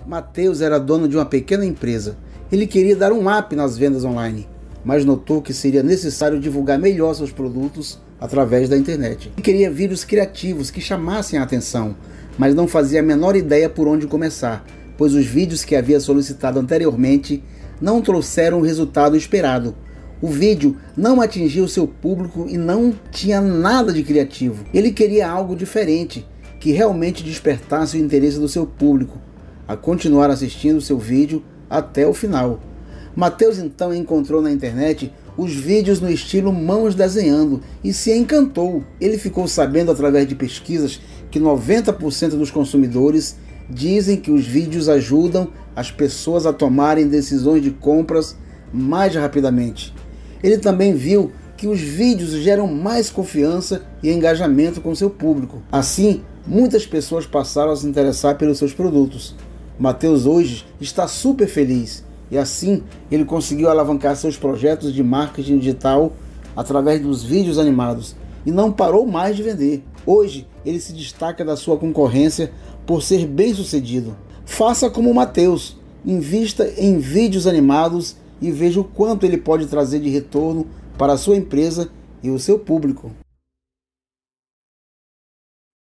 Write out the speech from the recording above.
Matheus era dono de uma pequena empresa. Ele queria dar um up nas vendas online, mas notou que seria necessário divulgar melhor seus produtos através da internet. Ele queria vídeos criativos que chamassem a atenção, mas não fazia a menor ideia por onde começar, pois os vídeos que havia solicitado anteriormente não trouxeram o resultado esperado. O vídeo não atingiu seu público e não tinha nada de criativo. Ele queria algo diferente, que realmente despertasse o interesse do seu público a continuar assistindo seu vídeo até o final. Matheus então encontrou na internet os vídeos no estilo mãos desenhando e se encantou. Ele ficou sabendo através de pesquisas que 90% dos consumidores dizem que os vídeos ajudam as pessoas a tomarem decisões de compras mais rapidamente. Ele também viu que os vídeos geram mais confiança e engajamento com seu público. Assim, muitas pessoas passaram a se interessar pelos seus produtos. Matheus hoje está super feliz e assim ele conseguiu alavancar seus projetos de marketing digital através dos vídeos animados e não parou mais de vender. Hoje ele se destaca da sua concorrência por ser bem sucedido. Faça como o Matheus, invista em vídeos animados e veja o quanto ele pode trazer de retorno para a sua empresa e o seu público.